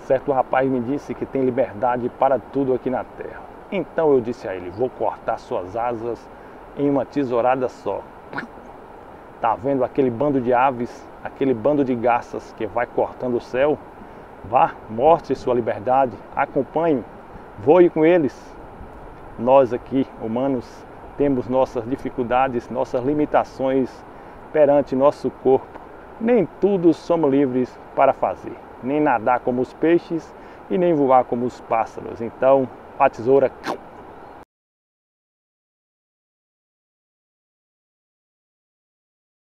Certo rapaz me disse que tem liberdade para tudo aqui na terra. Então eu disse a ele: vou cortar suas asas em uma tesourada só. Tá vendo aquele bando de aves, aquele bando de garças que vai cortando o céu? Vá, mostre sua liberdade, acompanhe, voe com eles. Nós aqui, humanos, temos nossas dificuldades, nossas limitações perante nosso corpo. Nem tudo somos livres para fazer, nem nadar como os peixes e nem voar como os pássaros. Então, a tesoura